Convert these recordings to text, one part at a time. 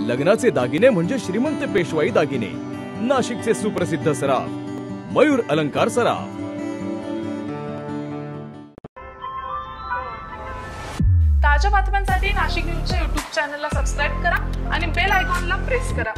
लग्नाचे दागिने म्हणजे श्रीमंत पेशवाई दागिने, नाशिकचे सुप्रसिद्ध सराफ मयूर अलंकार सराफ। ताज्या बातम्यांसाठी नाशिक न्यूजच्या YouTube चॅनलला सबस्क्राइब करा आणि बेल आयकॉनला प्रेस करा।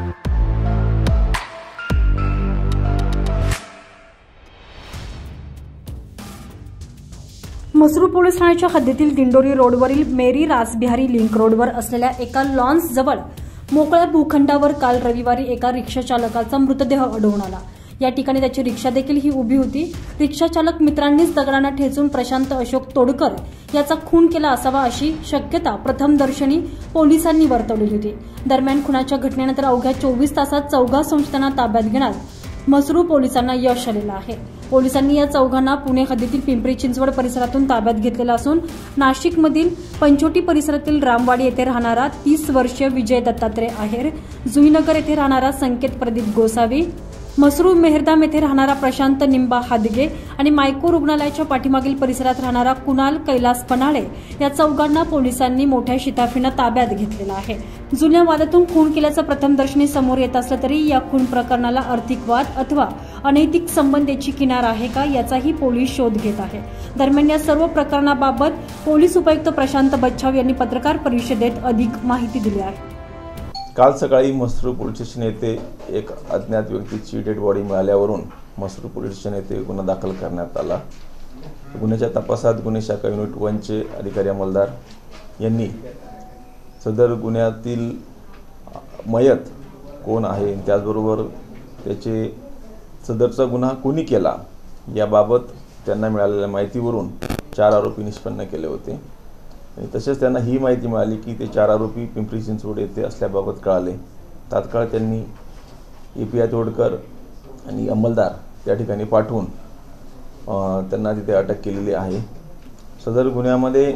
मसरूळ पोलीस ठाण्याच्या हद्दीतील दिंडोरी रोडवरील मेरी रासबिहारी लिंक रोडवर असलेल्या एका लॉन्स जवळ मोकळ्या भूखंडावर काल रविवारी एका रिक्षा चालकाचा मृतदेह आढळून आला। या ठिकाणी त्याची रिक्षा देखील ही उभी होती। रिक्षा चालक मित्रांनीच दगडांना ठेचून प्रशांत अशोक तोडकर याचा खून केला असावा अशी शक्यता प्रथमदर्शनी पोलिसांनी वर्तवली होती। दरम्यान खुनाच्या घटनेनंतर अवघ्या 24 तासात चौघा संशयितांना ताब्यात घेण्यात मसरूळ पोलिसांना यश आलेलं आहे। पोलिसांनी या चौघांना पुणे हद्दीतील पिंपरी चिंचवड परिसरातून ताब्यात घेतलेला असून नाशिकमधील पंचोटी परिसरातील रामवाडी येथे राहणारा 30 वर्षीय विजय दत्तात्रय आहेर, जुईनगर येथे राहणारा संकेत प्रदीप गोसावी, मसरूळ मेहरदाम येथे राहणारा प्रशांत निंबा हादगे आणि मायको रुग्णालयाच्या पाठीमागील परिसरात राहणारा कुणाल कैलास पनाळे या चौघांना पोलिसांनी मोठ्या शिताफीने ताब्यात घेतलेला आहे। जुन्या वादातून खून केल्याचं प्रथमदर्शनी समोर येत असलं तरी या खून प्रकरणाला आर्थिक वाद अथवा अनैतिक संबंधाची किनार आहे का याचाही पोलीस शोध घेत आहे। दरम्यान या सर्व प्रकरणाबाबत पोलीस उपायुक्त प्रशांत बच्छाव यांनी पत्रकार परिषदेत अधिक माहिती दिली आहे। काल सकाळी मसरूळ पोलीस स्टेशन येथे एक अज्ञात व्यक्तीची डेड बॉडी मिळाल्यावरून मसरूळ पोलीस स्टेशन येथे गुन्हा दाखल करण्यात आला। गुन्ह्याच्या तपासात गुन्हे शाखा युनिट 1 चे अधिकारी अंमलदार यांनी सदर गुन्ह्यातील मयत कोण आहे, त्याचबरोबर त्याचे सदरचा गुन्हा कोणी केला याबाबत त्यांना मिळालेल्या माहितीवरून 4 आरोपी निष्पन्न केले होते। आणि तसेच त्यांना ही माहिती मिळाली की ते 4 आरोपी पिंपरी चिंचवड येथे असल्याबाबत कळाले। तात्काळ त्यांनी API तोडकर आणि अंमलदार त्या ठिकाणी पाठवून त्यांना तिथे अटक केलेली आहे। सदर गुन्ह्यामध्ये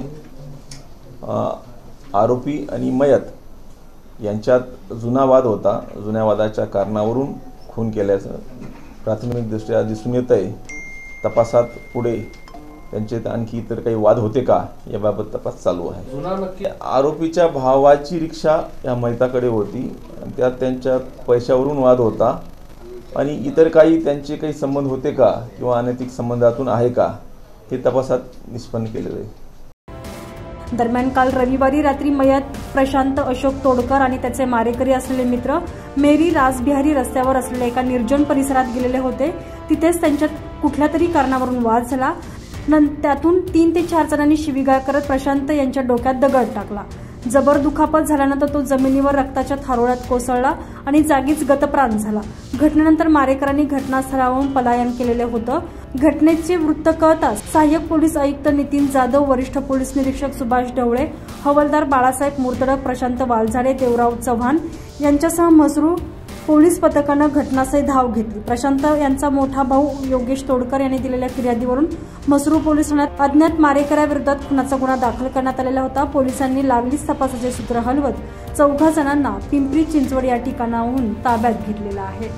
आरोपी आणि मयत यांच्यात जुना वाद होता। जुन्या वादाच्या कारणावरून खून केल्याचं प्राथमिकदृष्ट्या दिसून येत आहे। तपासात पुढे त्यांचे आणखी इतर काही वाद होते का याबाबत तपास चालू आहे। आरोपीच्या भावाची रिक्षा या मयताकडे होती, त्यात त्यांच्या पैशावरून वाद होता आणि इतर काही त्यांचे काही संबंध होते का किंवा अनैतिक संबंधातून आहे का हे तपासात निष्पन्न केलेले आहे। दरम्यान काल रविवारी रात्री मयत प्रशांत अशोक तोडकर आणि त्याचे मारेकरी असलेले मित्र मेरी रासबिहारी रस्त्यावर असलेल्या एका निर्जन परिसरात गेलेले होते। तिथेच त्यांच्यात कुठल्या तरी कारणावरून वाद झाला। त्यातून 3 ते 4 जणांनी शिवीगाळ करत प्रशांत यांच्या डोक्यात दगड टाकला। जबर दुखापत झाल्यानंतर तो जमिनीवर रक्ताच्या थारोळ्यात कोसळला आणि जागीच गतप्राण झाला। घटनेनंतर मारेकरांनी घटनास्थळावरून पलायन केलेले होतं। घटनेचे वृत्त कळताच सहाय्यक पोलीस आयुक्त नितीन जाधव, वरिष्ठ पोलीस निरीक्षक सुभाष ढवळे, हवालदार बाळासाहेब मुर्तडक, प्रशांत वालझाडे, देवराव चव्हाण यांच्यासह मसरूळ पोलीस पथकानं घटनास्थळी धाव घेतली। प्रशांत यांचा मोठा भाऊ योगेश तोडकर यांनी दिलेल्या फिर्यादीवरून मसरूळ पोलीस ठाण्यात अज्ञात मारेकऱ्याविरोधात खुनाचा गुन्हा दाखल करण्यात आलेला होता। पोलिसांनी लागलीच तपासाचे सूत्र हलवत 4 जणांना पिंपरी चिंचवड या ठिकाणाहून ताब्यात घेतलेला आहे।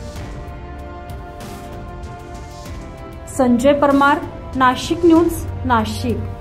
संजय परमार, नाशिक न्यूज, नाशिक।